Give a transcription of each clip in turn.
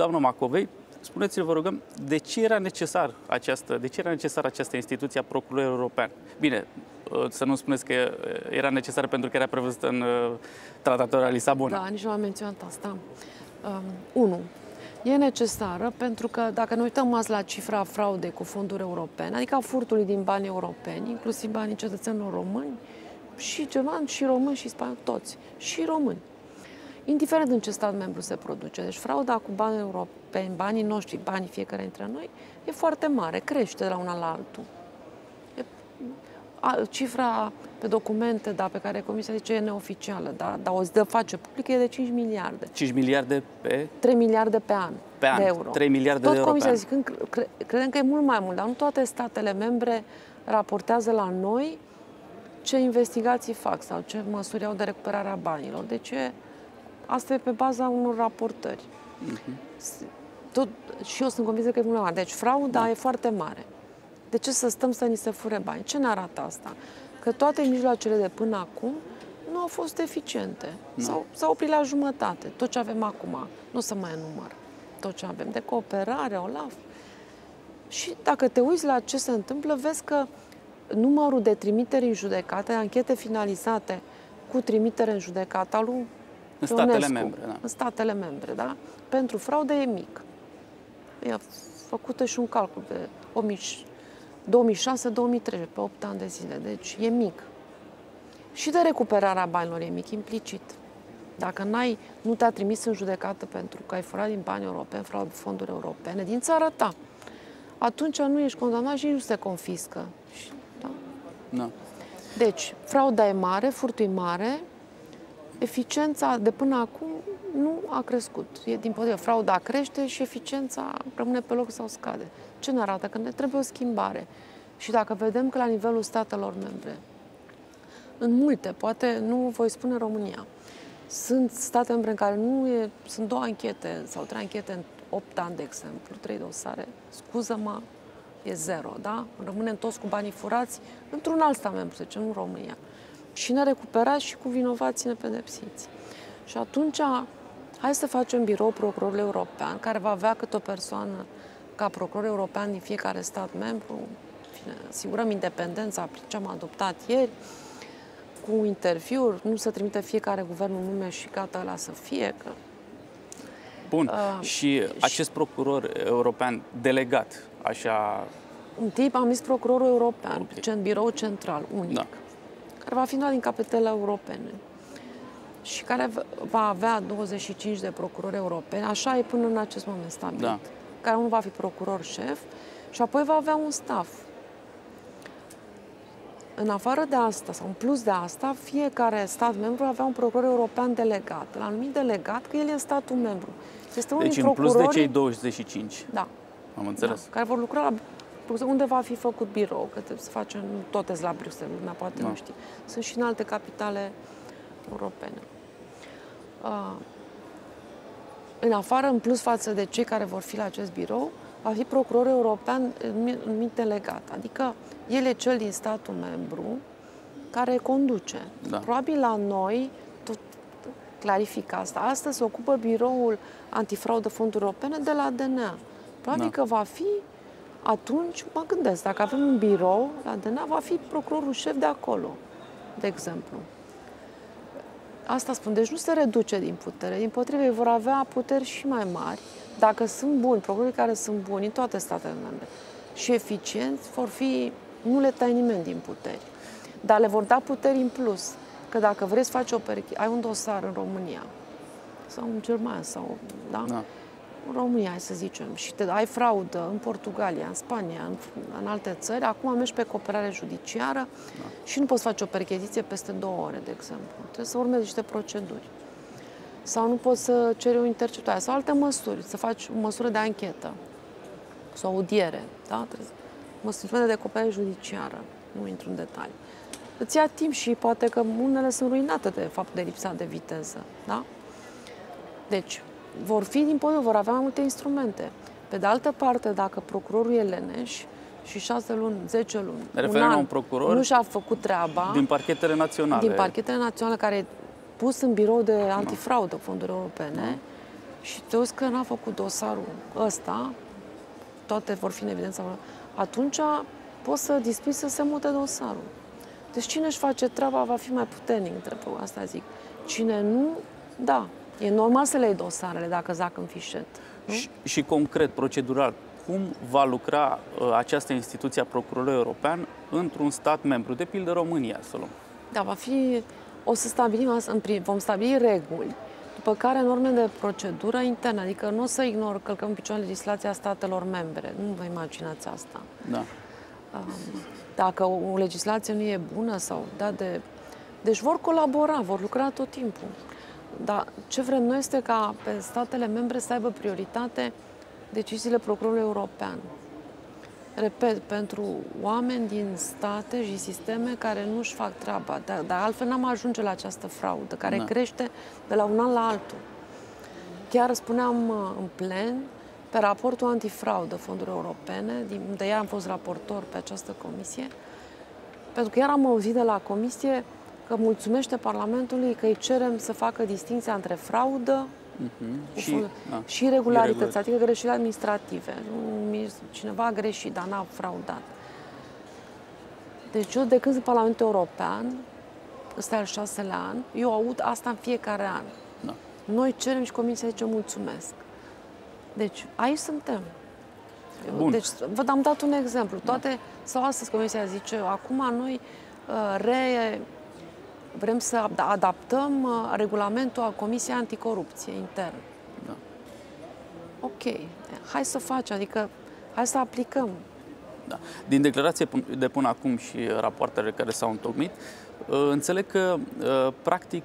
doamnă Macovei, spuneți-ne, vă rugăm, de ce era necesară această instituție a Procurorului European? Bine, să nu spuneți că era necesară pentru că era prevăzută în Tratatul de la Lisabona. Da, nici nu am menționat asta. 1. E necesară pentru că dacă ne uităm azi la cifra fraudei cu fonduri europene, adică a furtului din bani europeni, inclusiv banii cetățenilor români, și germani, și români, și spanioli, toți, și români. Indiferent în ce stat membru se produce. Deci frauda cu bani europeni, banii noștri, banii fiecare dintre noi, e foarte mare, crește de la una la altul. Cifra pe documente, da, pe care Comisia zice e neoficială, da, dar o zi de face publică, e de 5 miliarde. 5 miliarde pe? 3 miliarde pe an, de euro. 3 miliarde tot de euro Comisia pe an. Credem că e mult mai mult, dar nu toate statele membre raportează la noi ce investigații fac sau ce măsuri au de recuperare a banilor. Deci asta e pe baza unor raportări. Și eu sunt convinsă că e mult mai mare. Deci frauda e foarte mare. De ce să stăm să ni se fure bani? Ce ne arată asta? Că toate mijloacele de până acum nu au fost eficiente. S-au oprit la jumătate. Tot ce avem acum, nu o să mai enumăr. Tot ce avem de cooperare, OLAF. Și dacă te uiți la ce se întâmplă, vezi că numărul de trimiteri în judecată, anchete finalizate cu trimitere în judecată al lui în statele membre, da. În statele membre, da? Pentru fraudă e mic. E făcută și un calcul de 2006-2013, pe 8 ani de zile. Deci e mic. Și de recuperarea banilor e mic, implicit. Dacă nu te-a trimis în judecată pentru că ai furat din bani europeni, fonduri europene, din țara ta, atunci nu ești condamnat și nu se confiscă. Da? Da. Deci, frauda e mare, furtul e mare, eficiența de până acum nu a crescut. Din potrivă, frauda crește și eficiența rămâne pe loc sau scade. Ce ne arată? Că ne trebuie o schimbare. Și dacă vedem că la nivelul statelor membre, în multe, poate nu voi spune România, sunt state membre în care sunt 2 anchete sau 3 anchete în 8 ani, de exemplu, 3 dosare, scuză-mă, e 0, da? Rămânem toți cu banii furați într-un alt stat membru, să zicem, în România. Și nerecuperați și cu vinovații nepedepsiți. Și atunci, hai să facem birou procurorului european, care va avea câte o persoană ca procuror european din fiecare stat membru. Asigurăm independența, ce am adoptat ieri, cu interviuri, nu să trimite fiecare guvern un nume și gata ăla să fie. Că... Bun. Și acest procuror european delegat, așa... Un tip am zis procurorul european, birou central, unic, care va fi una din capitalele europene și care va avea 25 de procurori europeni, așa e până în acest moment stabilit, care unul va fi procuror șef și apoi va avea un staff. În afară de asta, sau în plus de asta, fiecare stat membru avea un procuror european delegat. L-a numit delegat că el e statul membru. Este deci în plus de cei 25. Da. Am înțeles. Da, care vor lucra la unde va fi făcut birou, că trebuie să facem, toate la Bruxelles, lumea poate nu știe. Sunt și în alte capitale europene. În afară, în plus față de cei care vor fi la acest birou, va fi procuror european numit delegat. Adică el e cel din statul membru care conduce. Da. Probabil la noi, tot clarific asta, astăzi se ocupă biroul antifraudă fonduri europene de la DNA. Probabil că va fi atunci, mă gândesc, dacă avem un birou la DNA, va fi procurorul șef de acolo, de exemplu. Asta spun, deci nu se reduce din putere, dimpotrivă, ei vor avea puteri și mai mari, dacă sunt buni, procurorii care sunt buni în toate statele membre și eficienți, vor fi, nu le tai nimeni din puteri, dar le vor da puteri în plus, că dacă vrei să faci ai un dosar în România sau în Germania sau, da? În România, hai să zicem, și ai fraudă în Portugalia, în Spania, în alte țări, acum mergi pe cooperare judiciară și nu poți face o percheziție peste 2 ore, de exemplu. Trebuie să urmezi niște proceduri. Sau nu poți să ceri o interceptare sau alte măsuri, să faci o măsură de anchetă sau o audiere, da? Măsuri de cooperare judiciară, nu intru în detalii. Îți ia timp și poate că unele sunt ruinate de fapt de lipsa de viteză, da? Deci, vor avea mai multe instrumente. Pe de altă parte, dacă procurorul e leneș și 6 luni, 10 luni, un an, nu și-a făcut treaba... Din parchetele naționale. Din parchetele naționale, care e pus în birou de antifraudă fonduri europene, și te uiți că n-a făcut dosarul ăsta, toate vor fi în evidență, atunci poți să dispui să se mute dosarul. Deci cine își face treaba va fi mai puternic, asta zic. Cine nu, da, e normal să le iei dosarele dacă zac în fișet. Și concret, procedural, cum va lucra această instituție a Procurorului European într-un stat membru, de pildă România, să luăm? Da, o să stabilim asta, vom stabili reguli, după care norme de procedură internă, adică nu o să călcăm în picioare legislația statelor membre, nu vă imaginați asta. Da. Dacă o legislație nu e bună sau deci vor colabora, vor lucra tot timpul. Dar ce vrem noi este ca pe statele membre să aibă prioritate deciziile Procurorului European. Repet, pentru oameni din state și sisteme care nu-și fac treaba, dar altfel n-am ajunge la această fraudă, care crește de la un an la altul. Chiar spuneam în plen, pe raportul antifraudă fonduri europene, de iar am fost raportor pe această comisie, pentru că iar am auzit de la comisie că mulțumește Parlamentului că îi cerem să facă distinția între fraudă și regularități, adică greșeli administrative. Cineva a greșit, dar n-a fraudat. Deci eu, de când sunt Parlamentul European, ăsta e al 6-lea an, eu aud asta în fiecare an. Da. Noi cerem și Comisia zice mulțumesc. Deci, aici suntem. Deci, am dat un exemplu. Sau astăzi Comisia zice, acum noi vrem să adaptăm regulamentul al Comisiei Anticorupție intern. Da. Ok, hai să facem, adică hai să aplicăm. Da. Din declarație de până acum și rapoartele care s-au întocmit, înțeleg că, practic,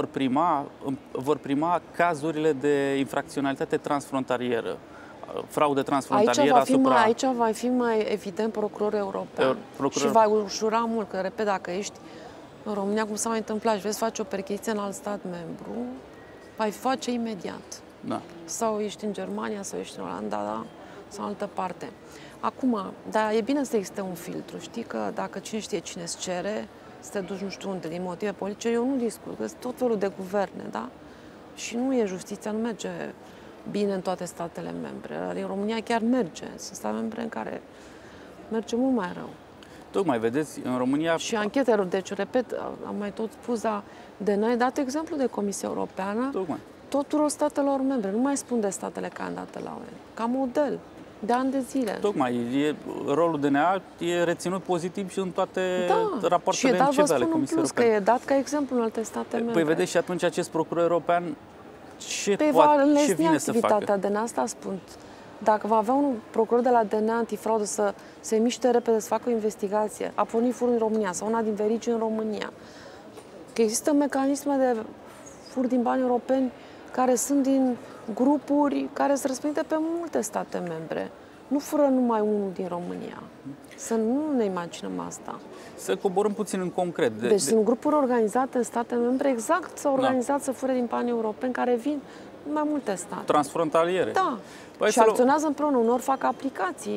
vor prima cazurile de infracționalitate transfrontalieră, fraudă transfrontalieră asupra... Aici va fi mai evident procurorul european. Și va ușura mult, că, repet, dacă ești în România, cum s-a mai întâmplat, și vrei să faci o percheziție în alt stat membru, vai face imediat. Da. Sau ești în Germania, sau ești în Olanda, sau în altă parte. Acum, dar e bine să existe un filtru. Știi că dacă cine știe cine îți cere, să te duci nu știu unde, din motive politice, eu nu discut, că sunt tot felul de guverne, da? Și nu e justiția, nu merge bine în toate statele membre. În România chiar merge. Sunt state membre în care merge mult mai rău. Tocmai, vedeți, în România... Și anchetele, deci, repet, am mai tot spus, dar n-ai dat exemplu de Comisia Europeană, Tocmai. tuturor statelor membre, nu mai spun de statele candidate la UE, ca model, de ani de zile. Tocmai, rolul DNA e reținut pozitiv și în toate rapoartele MCV ale Comisiei Europene. Și e dat, că e dat ca exemplu în alte state membre. Păi vedeți, și atunci acest procuror european ce vine să facă? DNA, asta spun. Dacă va avea un procuror de la DNA antifraudă să se miște repede, să facă o investigație, a pornit fur în România sau una din verigi în România, că există mecanisme de fur din bani europeni care sunt din grupuri care se răspândite pe multe state membre. Nu fură numai unul din România. Să nu ne imaginăm asta. Să coborâm puțin în concret. Deci sunt grupuri organizate în state membre, exact s-au organizat să fure din bani europeni care vin în mai multe state. Transfrontaliere. Da. Și acționează împreună, unor fac aplicații.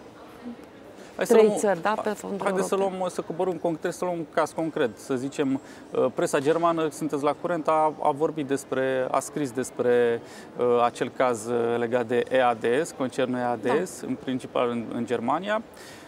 Trei țări, da, pe fonduri europene. Să coborâm concret, să luăm un caz concret. Să zicem, presa germană, sunteți la curent, a scris despre acel caz legat de EADS, concernul EADS, în principal în Germania,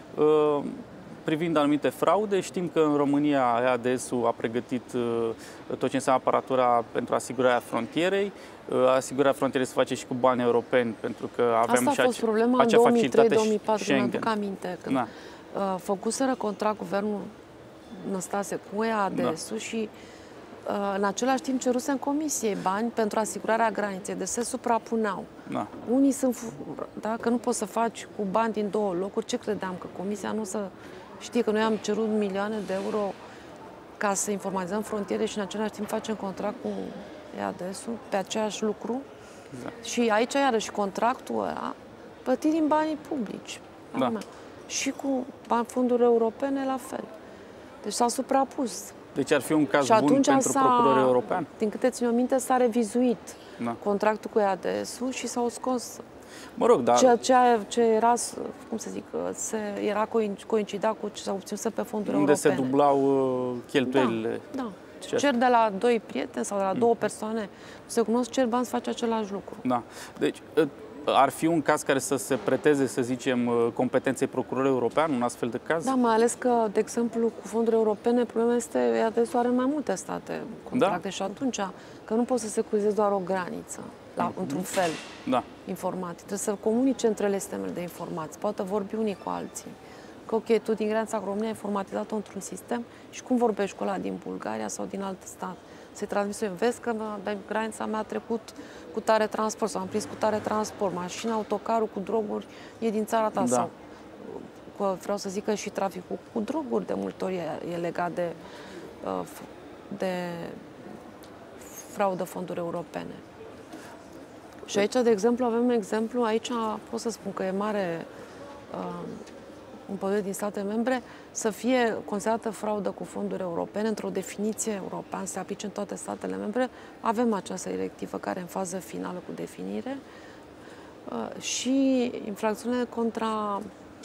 privind anumite fraude. Știm că în România EADS-ul a pregătit tot ce înseamnă aparatura pentru asigurarea frontierei. Asigurarea frontierei se face și cu bani europeni, pentru că avem asta a fost problema în 2003-2004, mi-aduc aminte, când făcuseră contract guvernul Năstase cu EADS-ul și în același timp ceruse în comisie bani pentru asigurarea graniței, de se suprapuneau. Unii sunt, că nu poți să faci cu bani din două locuri. Ce credeam? Că comisia nu o să știe că noi am cerut milioane de euro ca să informatizăm frontiere și în același timp facem contract cu EADS-ul pe aceeași lucru. Și aici, iarăși, contractul ăla plătit din banii publici. Și cu fonduri europene, la fel. Deci s-a suprapus. Deci ar fi un caz bun pentru procurorul european? Din câte țin minte, s-a revizuit contractul cu EADS-ul și s-au scos. Mă rog, dar... Ce era, cum să zic, coincida cu ce s-a obținut pe fonduri europene. Unde se dublau cheltuielile. cer de la doi prieteni sau de la două persoane, se cunosc, cer bani să faci același lucru. Da. Deci, ar fi un caz care să se preteze, să zicem, competenței procurorului european, un astfel de caz? Da, mai ales că, de exemplu, cu fonduri europene, problema este, adesea are mai multe state contracte și atunci, că nu poți să securizezi doar o graniță, într-un fel, informatic. Trebuie să comunice între ele sistemele de informații, poate vorbi unii cu alții. Că, ok, tu din granița cu România ai informatizat-o într-un sistem și cum vorbești cu ăla din Bulgaria sau din alt stat? Se transmite, vezi că pe granița mea a trecut cu tare transport sau am prins cu tare transport, mașina, autocarul cu droguri e din țara ta sau vreau să zic că și traficul cu droguri de multe ori e legat de fraudă fonduri europene. Și aici, de exemplu, avem exemplu, aici pot să spun că e mare împotriva din state membre, să fie considerată fraudă cu fonduri europene într-o definiție europeană, să se aplice în toate statele membre. Avem această directivă care e în fază finală cu definire și infracțiune contra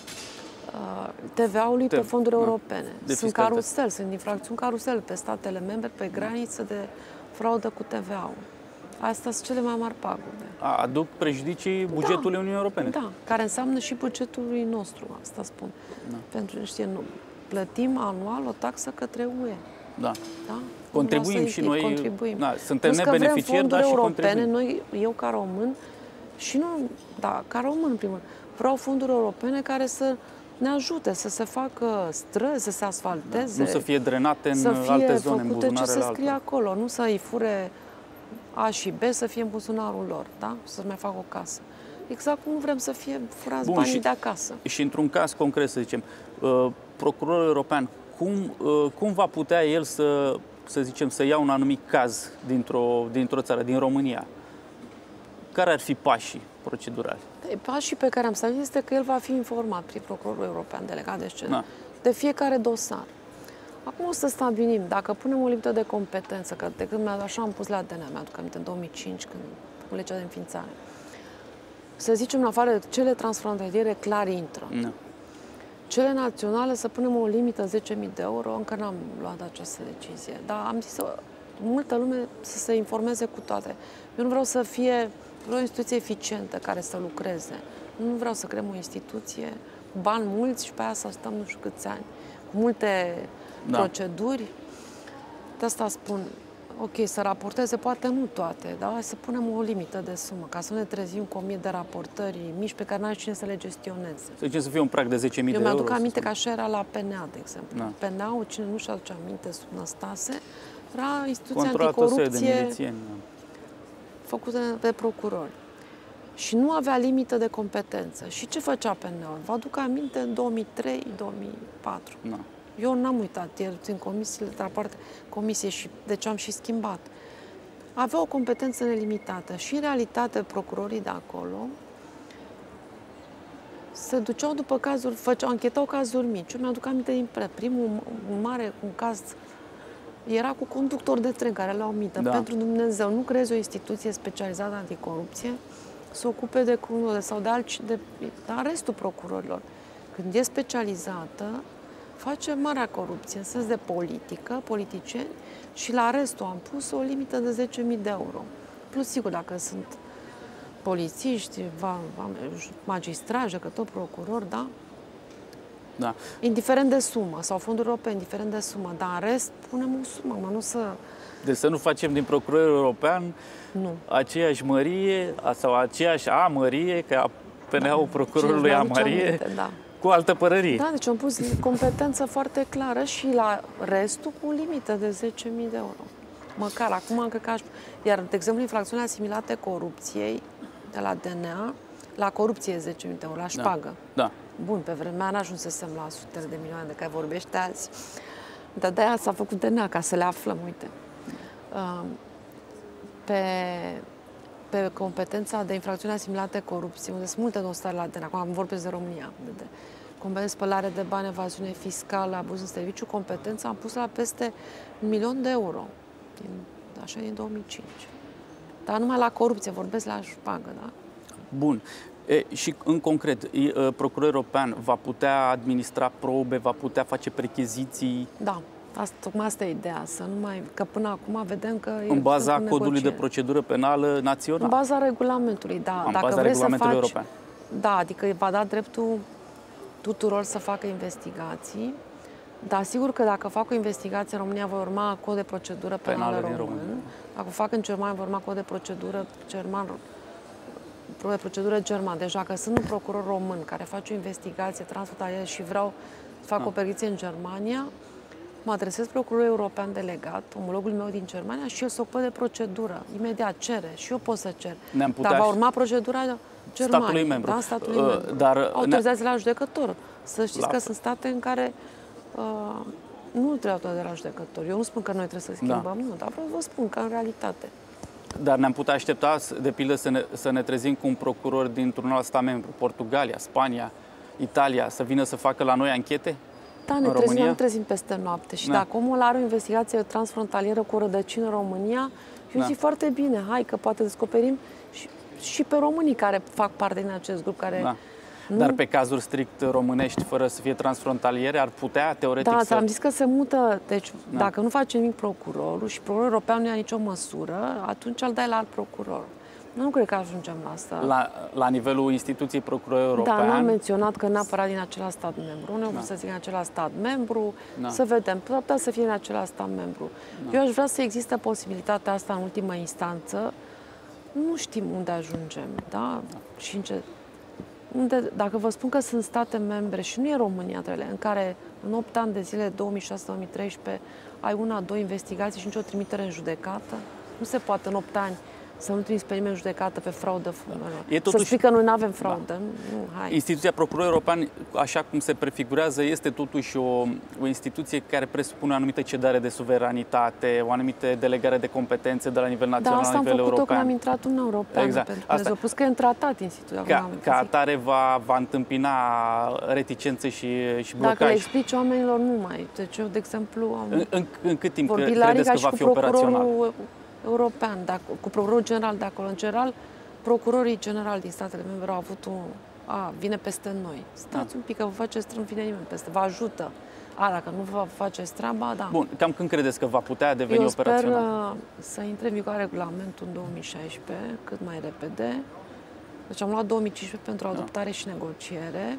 TVA-ului pe fonduri europene. Sunt carusel, sunt infracțiuni carusel pe statele membre, pe graniță de fraudă cu TVA-ul. Astea sunt cele mai mari pagube. Aduc prejudicii bugetului Uniunii Europene. Da, care înseamnă și bugetului nostru, asta spun. Pentru că plătim anual o taxă către UE. Da. Contribuim și noi. Contribuim. Suntem nebeneficiari, dar și contribuim. Noi, eu ca român, și nu, ca român în primul rând, vreau fonduri europene care să ne ajute să se facă străzi, să se asfalteze. Nu să fie drenate în alte zone, în buzunarele ce se scrie acolo, nu să-i fure A și B, să fie în buzunarul lor, da? Să-și mai facă o casă. Exact cum nu vrem să fie furați banii de acasă. Și într-un caz concret, să zicem, procurorul european, cum va putea el să zicem, să ia un anumit caz dintr-o țară, din România? Care ar fi pașii procedurali? Pașii pe care am stabilit este că el va fi informat prin procurorul european delegat de scenă de fiecare dosar. Acum o să stabilim, dacă punem o limită de competență, că de când așa am pus la DNA, mi-aduc aminte, în 2005, când cu legea de înființare, să zicem, în afară, cele transfrontaliere clar intră. Cele naționale să punem o limită 10.000 de euro, încă n-am luat această decizie. Dar am zis multă lume să se informeze cu toate. Eu nu vreau să fie o instituție eficientă care să lucreze. Nu vreau să creăm o instituție cu bani mulți și pe aia să stăm nu știu câți ani, cu multe proceduri. De asta spun, ok, să raporteze, poate nu toate, dar să punem o limită de sumă, ca să nu ne trezim cu 1000 de raportări mici pe care n-are cine să le gestioneze. Să zicem să fie un prag de 10.000 de euro? Eu mi-aduc aminte că așa era la PNA, de exemplu. PNA-ul, cine nu-și aduce aminte, sub Năstase, era instituția anticorupție făcută de procurori. Și nu avea limită de competență. Și ce făcea PNA-ul? Vă aduc aminte în 2003-2004. Eu n-am uitat, în comisiile, rapoarte comisie și deci am și schimbat. Avea o competență nelimitată și, în realitate, procurorii de acolo se duceau după cazuri, anchetau cazuri mici. Eu mi-aduc aminte din primul un caz era cu conductor de tren care le-au mită. Pentru Dumnezeu, nu creezi o instituție specializată anticorupție să ocupe de sau de restul procurorilor. Când e specializată, face marea corupție, în sens de politicieni, și la restul am pus o limită de 10.000 de euro. Plus, sigur, dacă sunt polițiști, magistrați, judecători, procurori, da? Indiferent de sumă, sau fonduri europene, indiferent de sumă, dar în rest punem o sumă, nu să... Deci să nu facem din procurorul european aceeași mărie sau aceeași mărie ca PNA-ul procurorului mărie. Cu altă părărie. Da, deci am pus competență foarte clară și la restul cu limită de 10.000 de euro. Măcar, acum încă ca... Iar, de exemplu, infracțiunile asimilate corupției de la DNA, la corupție 10.000 de euro, la șpagă. Bun, pe vremea n-ajunsesem la sutele de milioane de care vorbește azi. Dar de-aia s-a făcut DNA, ca să le aflăm, uite. Pe competența de infracțiuni asimilate corupție, unde sunt multe dosare la DNA, acum vorbesc de România, competență, spălare de bani, evaziune fiscală, abuz în serviciu, competența am pus la peste 1.000.000 de euro, așa din 2005. Dar numai la corupție, vorbesc la șpagă, da? Bun. Și în concret, procurorul european va putea administra probe, va putea face percheziții? Da. Tocmai asta e ideea, că până acum vedem că... În baza codului de procedură penală național. În baza regulamentului, da. În baza regulamentului european. Da, adică va da dreptul tuturor să facă investigații, dar sigur că dacă fac o investigație în România, va urma cod de procedură penală român. Dacă o fac în Germania, va urma cod de procedură german. Deci dacă sunt un procuror român care face o investigație transfrontalieră și vreau să fac o percheție în Germania, mă adresez procurorul european delegat, omologul meu din Germania, și el se ocupă de procedură. Imediat cere și eu pot să cer. Dar va urma procedura Germania, statului membru. Da, statului membru. Autorizați la judecător. Să știți că sunt state în care nu trebuie autorizați de la judecător. Eu nu spun că noi trebuie să schimbăm, nu, dar vreau să vă spun că în realitate. Dar ne-am putea aștepta, de pildă, să ne trezim cu un procuror dintr-un alt stat membru, Portugalia, Spania, Italia, să vină să facă la noi anchete? Da, ne trezim peste noapte. Și dacă omul are o investigație transfrontalieră cu o rădăcină în România, eu zic foarte bine, hai că poate descoperim și pe românii care fac parte din acest grup. Dar pe cazuri strict românești, fără să fie transfrontaliere, ar putea, teoretic, Da, am zis că se mută. Deci, dacă nu face nimic procurorul și procurorul european nu ia nicio măsură, atunci îl dai la alt procuror. Nu cred că ajungem la asta. La nivelul instituției procurorului european? Da, nu am menționat că neapărat din același stat membru. Nu să zic în același stat membru. Să vedem. Putea să fie în același stat membru. Eu aș vrea să existe posibilitatea asta în ultimă instanță. Nu știm unde ajungem, da? Și dacă vă spun că sunt state membre, și nu e România în care în 8 ani de zile, 2006-2013, ai 1-2 investigații și nicio trimitere în judecată, nu se poate în 8 ani să nu trimiți pe nimeni în judecată pe fraudă. Să spui că noi nu avem fraudă. Hai. Instituția Procurorului European, așa cum se prefigurează, este totuși o instituție care presupune o anumită cedare de suveranitate, o anumită delegare de competențe de la nivel național, la nivel european. Da, asta am făcut-o când am intrat în Uniunea Europeană. Exact. Pentru că s-a pus că e în tratat instituția. Ca atare va întâmpina reticențe și blocaj. Dacă le explici oamenilor, nu mai. Deci eu, de exemplu, în cât timp credeți că va fi operațional? European, cu procurorul general de acolo. În general, procurorii generali din statele membre au avut vine peste noi. Stați un pic, că vă faceți treabă, vine nimeni peste, vă ajută. Dacă nu vă faceți treaba, da. Bun, cam când credeți că va putea deveni operațional? Eu sper să intre în vigoare regulamentul în 2016, cât mai repede. Deci am luat 2015 pentru adoptare și negociere.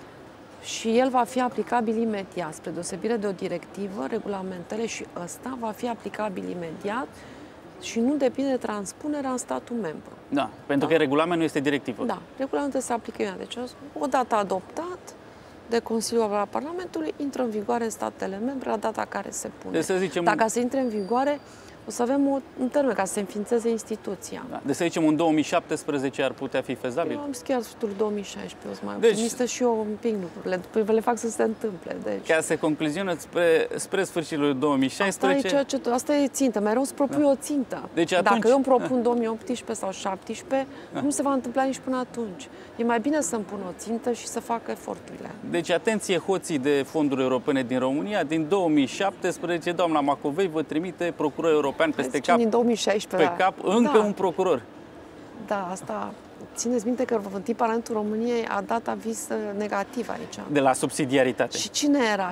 Și el va fi aplicabil imediat. Spre deosebire de o directivă, regulamentele și ăsta va fi aplicabil imediat și nu depinde de transpunerea în statul membru. Da, pentru că regulamentul este directivă. Da, regulamentul se aplică imediat. Deci, odată adoptat de Consiliul Parlamentului, intră în vigoare în statele membre la data care se pune. Deci, să zicem, dacă se intre în vigoare, o să avem un termen ca să se înființeze instituția. Da. Deci, să zicem, în 2017 ar putea fi fezabil? Eu am zis chiar sfârșitul 2016, o să mai optimistă și eu împing lucrurile, după le fac să se întâmple. Deci. Ca să concluzionăm spre sfârșitul 2016... Asta e țintă, mai rău să propui o țintă. Deci atunci... Dacă eu îmi propun 2018 sau 2017, nu se va întâmpla nici până atunci. E mai bine să-mi pun o țintă și să fac eforturile. Deci, atenție, hoții de fonduri europene din România, din 2017, doamna Macovei vă trimite procurorul european peste cap, din 2016, pe cap încă un procuror. Da, asta... Țineți minte că Parlamentul României a dat aviz negativ aici. De la subsidiaritate. Și cine era?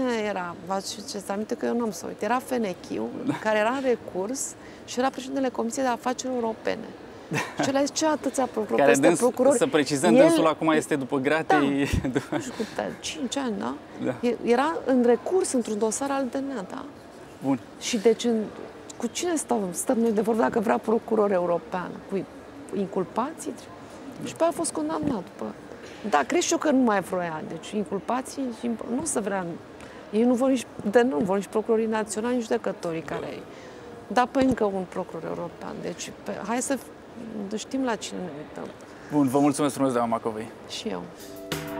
Vă aduceți aminte că eu nu am să uit. Era Fenechiu, care era în recurs și era președintele Comisiei de Afaceri Europene. Și le-a zis, ce atâția procurori? Să precizăm, dânsul acum este după gratei. Da, nu știu câte, 5 ani, da? Era în recurs într-un dosar al DNA, da? Bun. Și deci, cu cine stăm noi de vorbă dacă vrea procuror european? Cu inculpații? Și pe aia a fost condamnat. Da, cred și eu că nu mai vroia. Deci inculpații nu se vrea. Ei nu vor nici procurorii naționali, nici judecătorii care ei. Dar pe încă un procuror european. Deci hai să știm la cine ne uităm. Bun, vă mulțumesc frumos, doamna Macovei. Și eu.